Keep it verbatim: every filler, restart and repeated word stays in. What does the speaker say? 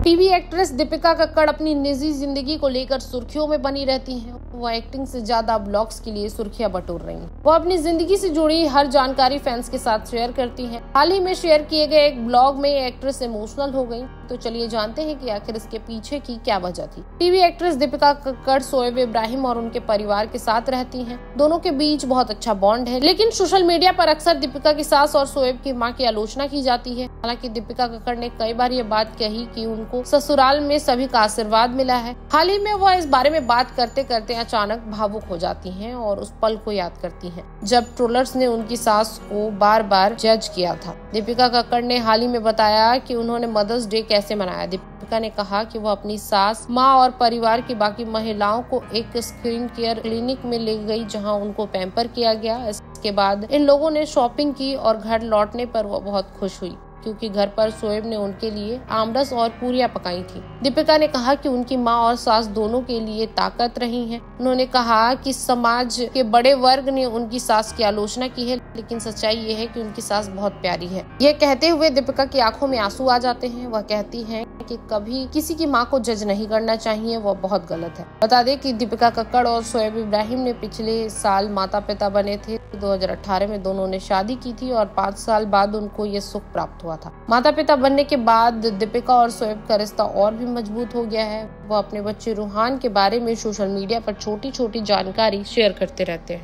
TV actress Dipika Kakkar अपनी निजी जिंदगी को लेकर सुर्खियों में बनी रहती हैं। वो एक्टिंग से ज्यादा ब्लॉग्स के लिए सुर्खियां बटोर रही हैं। वो अपनी जिंदगी से जुड़ी हर जानकारी फैंस के साथ शेयर करती हैं। हाल ही में शेयर किए गए एक ब्लॉग में एक्ट्रेस इमोशनल हो गई। तो चलिए जानते हैं कि आखिर इसके पीछे की क्या वजह थी। टीवी एक्ट्रेस दीपिका कक्कड़ शोएब इब्राहिम और उनके परिवार के साथ रहती हैं। दोनों के बीच बहुत अच्छा बॉन्ड है, लेकिन सोशल मीडिया पर अक्सर दीपिका की सास और शोएब की मां की आलोचना की जाती है। हालांकि दीपिका कक्कड़ ने कई बार ये बात कही कि उनको ससुराल में सभी का आशीर्वाद मिला है। हाल ही में वह इस बारे में बात करते करते अचानक भावुक हो जाती हैं और उस पल को याद करती हैं जब ट्रोलर्स ने उनकी सास को बार बार जज किया था। दीपिका कक्कड़ ने हाल ही में बताया कि उन्होंने मदर्स डे कैसे मनाया। दीपिका ने कहा कि वह अपनी सास, माँ और परिवार की बाकी महिलाओं को एक स्किन केयर क्लिनिक में ले गई, जहां उनको पैम्पर किया गया। इसके बाद इन लोगों ने शॉपिंग की और घर लौटने पर वह बहुत खुश हुई, क्योंकि घर पर शोएब ने उनके लिए आमरस और पूरियां पकाई थी। दीपिका ने कहा कि उनकी मां और सास दोनों के लिए ताकत रही हैं। उन्होंने कहा कि समाज के बड़े वर्ग ने उनकी सास की आलोचना की है, लेकिन सच्चाई ये है कि उनकी सास बहुत प्यारी है। ये कहते हुए दीपिका की आंखों में आंसू आ जाते हैं। वह कहती हैं कि कभी किसी की मां को जज नहीं करना चाहिए, वह बहुत गलत है। बता दें कि दीपिका कक्कड़ और शोएब इब्राहिम ने पिछले साल माता पिता बने थे। दो हज़ार अठारह में दोनों ने शादी की थी और पाँच साल बाद उनको ये सुख प्राप्त हुआ था। माता पिता बनने के बाद दीपिका और शोएब का रिश्ता और भी मजबूत हो गया है। वो अपने बच्चे रूहान के बारे में सोशल मीडिया पर छोटी छोटी जानकारी शेयर करते रहते हैं।